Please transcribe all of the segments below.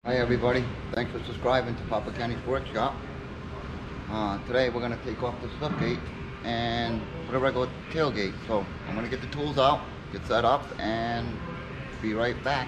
Hi everybody, thanks for subscribing to Papa Kenny's Workshop. Today we're going to take off this liftgate and put a regular tailgate. So I'm going to get the tools out, get set up, and be right back.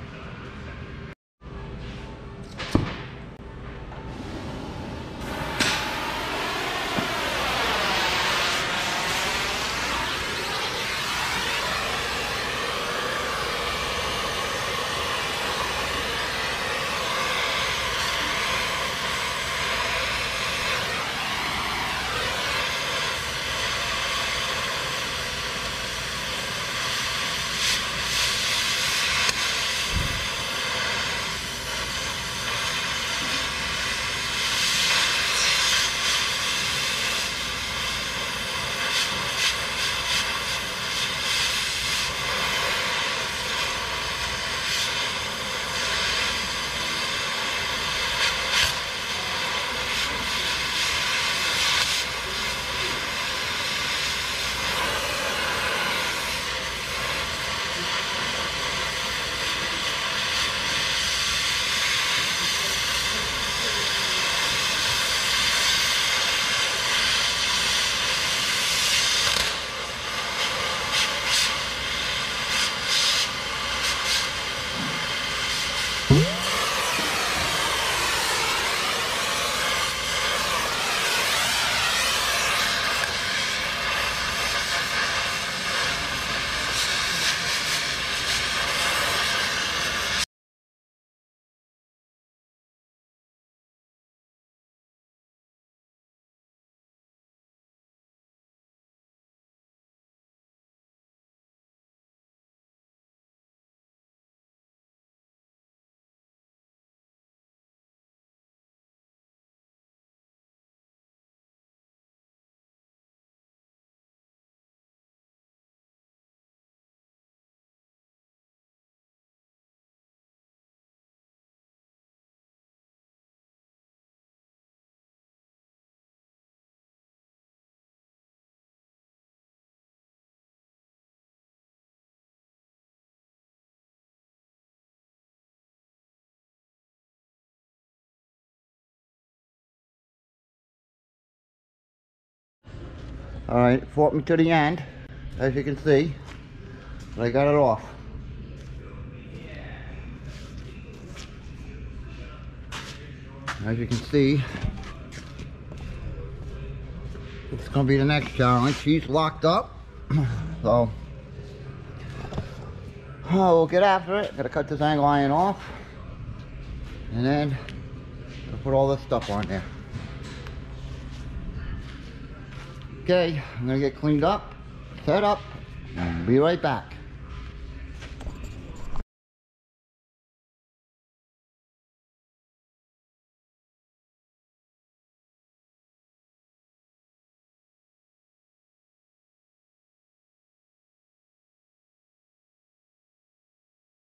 Alright, it fought me to the end, as you can see, but I got it off. As you can see, it's going to be the next challenge. She's locked up, so we'll get after it. Got to cut this angle iron off, and then we'll put all this stuff on there. Okay, I'm going to get cleaned up, set up, and be right back.